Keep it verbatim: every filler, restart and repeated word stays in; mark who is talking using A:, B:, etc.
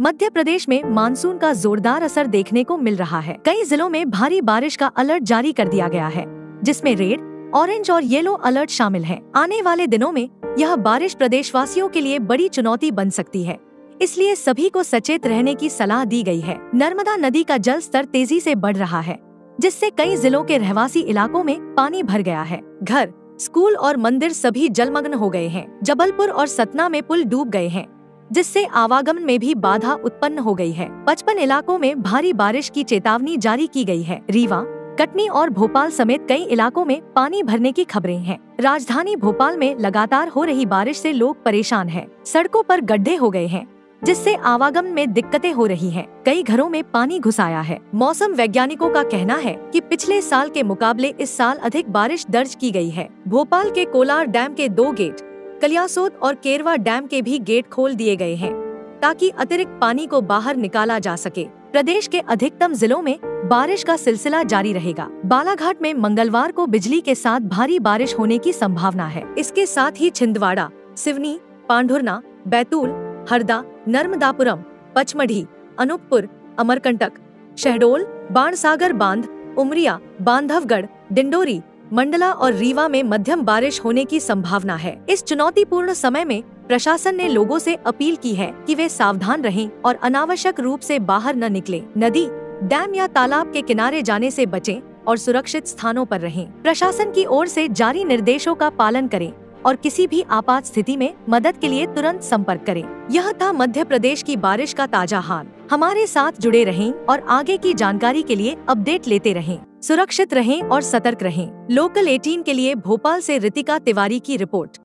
A: मध्य प्रदेश में मानसून का जोरदार असर देखने को मिल रहा है। कई जिलों में भारी बारिश का अलर्ट जारी कर दिया गया है, जिसमें रेड, ऑरेंज और येलो अलर्ट शामिल हैं। आने वाले दिनों में यह बारिश प्रदेशवासियों के लिए बड़ी चुनौती बन सकती है, इसलिए सभी को सचेत रहने की सलाह दी गई है। नर्मदा नदी का जल स्तर तेजी से बढ़ रहा है, जिससे कई जिलों के रहवासी इलाकों में पानी भर गया है। घर, स्कूल और मंदिर सभी जलमग्न हो गए हैं। जबलपुर और सतना में पुल डूब गए हैं, जिससे आवागमन में भी बाधा उत्पन्न हो गई है। पचपन इलाकों में भारी बारिश की चेतावनी जारी की गई है। रीवा, कटनी और भोपाल समेत कई इलाकों में पानी भरने की खबरें हैं। राजधानी भोपाल में लगातार हो रही बारिश से लोग परेशान हैं। सड़कों पर गड्ढे हो गए हैं, जिससे आवागमन में दिक्कतें हो रही हैं। कई घरों में पानी घुस आया है। मौसम वैज्ञानिकों का कहना है कि पिछले साल के मुकाबले इस साल अधिक बारिश दर्ज की गई है। भोपाल के कोलार डैम के दो गेट, कलियासोत और केरवा डैम के भी गेट खोल दिए गए हैं, ताकि अतिरिक्त पानी को बाहर निकाला जा सके। प्रदेश के अधिकतम जिलों में बारिश का सिलसिला जारी रहेगा। बालाघाट में मंगलवार को बिजली के साथ भारी बारिश होने की संभावना है। इसके साथ ही छिंदवाड़ा, सिवनी, पांढुर्ना, बैतूल, हरदा, नर्मदापुरम, पचमढ़ी, अनूपपुर, अमरकंटक, शहडोल, बाणसागर बांध, उमरिया, बांधवगढ़, डिंडोरी, मंडला और रीवा में मध्यम बारिश होने की संभावना है। इस चुनौतीपूर्ण समय में प्रशासन ने लोगों से अपील की है कि वे सावधान रहें और अनावश्यक रूप से बाहर न निकलें। नदी, डैम या तालाब के किनारे जाने से बचें और सुरक्षित स्थानों पर रहें। प्रशासन की ओर से जारी निर्देशों का पालन करें और किसी भी आपात स्थिति में मदद के लिए तुरंत संपर्क करें। यह था मध्य प्रदेश की बारिश का ताजा हाल। हमारे साथ जुड़े रहें और आगे की जानकारी के लिए अपडेट लेते रहें। सुरक्षित रहें और सतर्क रहें। लोकल अठारह के लिए भोपाल से रितिका तिवारी की रिपोर्ट।